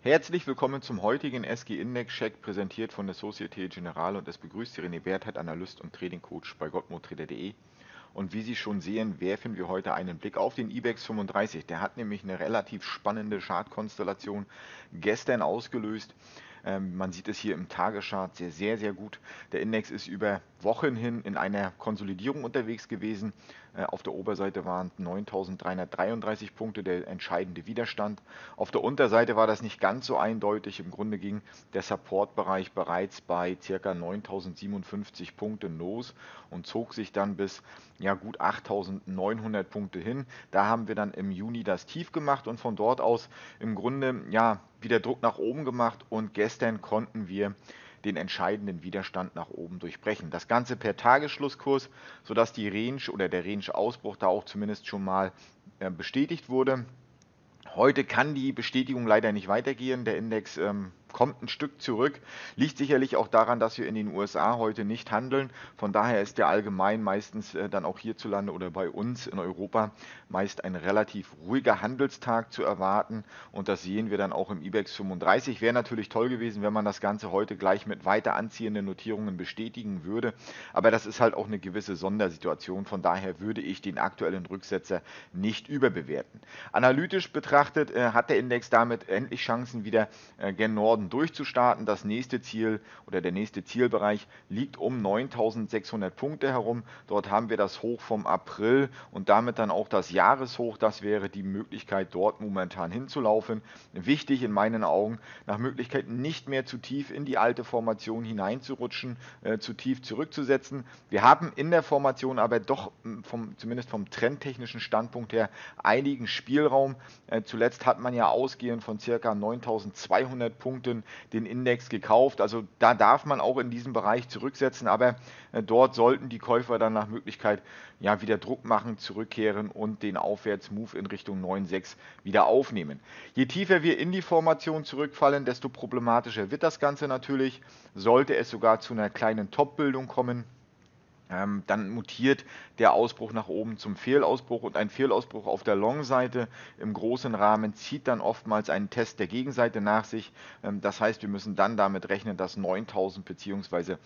Herzlich willkommen zum heutigen SG Index Check, präsentiert von der Societe Generale, und es begrüßt Sie René Bertheit, Analyst und Trading Coach bei gottmotrader.de. Und wie Sie schon sehen, werfen wir heute einen Blick auf den IBEX 35. Der hat nämlich eine relativ spannende Chartkonstellation gestern ausgelöst. Man sieht es hier im Tageschart sehr, sehr gut. Der Index ist über Wochen hin in einer Konsolidierung unterwegs gewesen. Auf der Oberseite waren 9.333 Punkte der entscheidende Widerstand. Auf der Unterseite war das nicht ganz so eindeutig. Im Grunde ging der Supportbereich bereits bei ca. 9.057 Punkten los und zog sich dann bis gut 8.900 Punkte hin. Da haben wir dann im Juni das Tief gemacht und von dort aus im Grunde wieder Druck nach oben gemacht, und gestern konnten wir den entscheidenden Widerstand nach oben durchbrechen. Das Ganze per Tagesschlusskurs, sodass die Range oder der Range-Ausbruch da auch zumindest schon mal bestätigt wurde. Heute kann die Bestätigung leider nicht weitergehen. Der Index kommt ein Stück zurück. Liegt sicherlich auch daran, dass wir in den USA heute nicht handeln. Von daher ist der allgemein meistens dann auch hierzulande oder bei uns in Europa meist ein relativ ruhiger Handelstag zu erwarten. Und das sehen wir dann auch im IBEX 35. Wäre natürlich toll gewesen, wenn man das Ganze heute gleich mit weiter anziehenden Notierungen bestätigen würde. Aber das ist halt auch eine gewisse Sondersituation. Von daher würde ich den aktuellen Rücksetzer nicht überbewerten. Analytisch betrachtet hat der Index damit endlich Chancen, wieder gen Norden durchzustarten. Das nächste Ziel oder der nächste Zielbereich liegt um 9.600 Punkte herum. Dort haben wir das Hoch vom April und damit dann auch das Jahreshoch. Das wäre die Möglichkeit, dort momentan hinzulaufen. Wichtig in meinen Augen, nach Möglichkeit nicht mehr zu tief in die alte Formation hineinzurutschen, zu tief zurückzusetzen. Wir haben in der Formation aber doch zumindest vom trendtechnischen Standpunkt her einigen Spielraum. Zuletzt hat man ja ausgehend von ca. 9.200 Punkten den Index gekauft. Also da darf man auch in diesem Bereich zurücksetzen, aber dort sollten die Käufer dann nach Möglichkeit wieder Druck machen, zurückkehren und den Aufwärtsmove in Richtung 9,6 wieder aufnehmen. Je tiefer wir in die Formation zurückfallen, desto problematischer wird das Ganze natürlich. Sollte es sogar zu einer kleinen Top-Bildung kommen, dann mutiert der Ausbruch nach oben zum Fehlausbruch, und ein Fehlausbruch auf der Long-Seite im großen Rahmen zieht dann oftmals einen Test der Gegenseite nach sich. Das heißt, wir müssen dann damit rechnen, dass 9.000 bzw.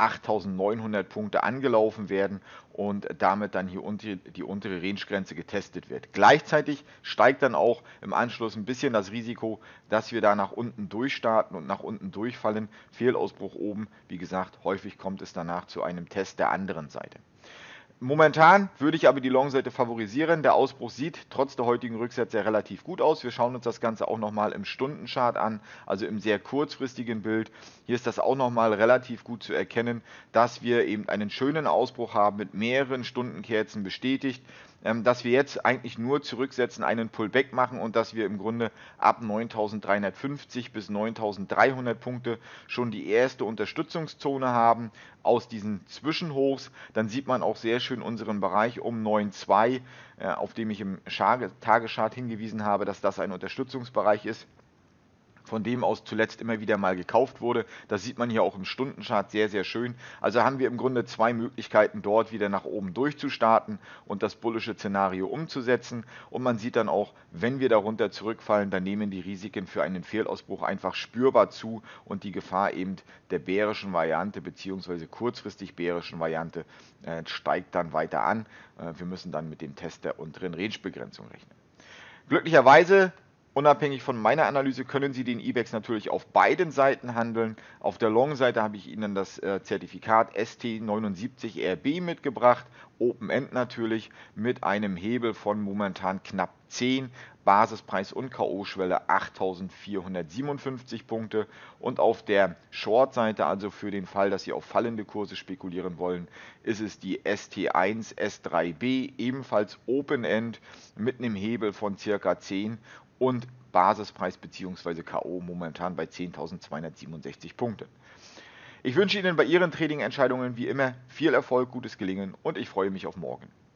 8.900 Punkte angelaufen werden und damit dann hier die untere Range-Grenze getestet wird. Gleichzeitig steigt dann auch im Anschluss ein bisschen das Risiko, dass wir da nach unten durchstarten und nach unten durchfallen. Fehlausbruch oben, wie gesagt, häufig kommt es danach zu einem Test der anderen Seite. Momentan würde ich aber die Long-Seite favorisieren. Der Ausbruch sieht trotz der heutigen Rücksätze relativ gut aus. Wir schauen uns das Ganze auch nochmal im Stundenchart an, also im sehr kurzfristigen Bild. Hier ist das auch nochmal relativ gut zu erkennen, dass wir eben einen schönen Ausbruch haben mit mehreren Stundenkerzen bestätigt, dass wir jetzt eigentlich nur zurücksetzen, einen Pullback machen und dass wir im Grunde ab 9.350 bis 9.300 Punkte schon die erste Unterstützungszone haben aus diesen Zwischenhochs. Dann sieht man auch sehr schön unseren Bereich um 9,2, auf dem ich im Tageschart hingewiesen habe, dass das ein Unterstützungsbereich ist, von dem aus zuletzt immer wieder mal gekauft wurde. Das sieht man hier auch im Stundenchart sehr, sehr schön. Also haben wir im Grunde zwei Möglichkeiten, dort wieder nach oben durchzustarten und das bullische Szenario umzusetzen. Und man sieht dann auch, wenn wir darunter zurückfallen, dann nehmen die Risiken für einen Fehlausbruch einfach spürbar zu und die Gefahr eben der bärischen Variante bzw. kurzfristig bärischen Variante steigt dann weiter an. Wir müssen dann mit dem Test der unteren Rangebegrenzung rechnen. Glücklicherweise, unabhängig von meiner Analyse, können Sie den IBEX natürlich auf beiden Seiten handeln. Auf der Long-Seite habe ich Ihnen das Zertifikat ST79RB mitgebracht, Open End natürlich, mit einem Hebel von momentan knapp 10, Basispreis und K.O.-Schwelle 8.457 Punkte. Und auf der Short-Seite, also für den Fall, dass Sie auf fallende Kurse spekulieren wollen, ist es die ST1 S3B, ebenfalls Open End mit einem Hebel von circa 10 und Basispreis bzw. K.O. momentan bei 10.267 Punkten. Ich wünsche Ihnen bei Ihren Trading-Entscheidungen wie immer viel Erfolg, gutes Gelingen, und ich freue mich auf morgen.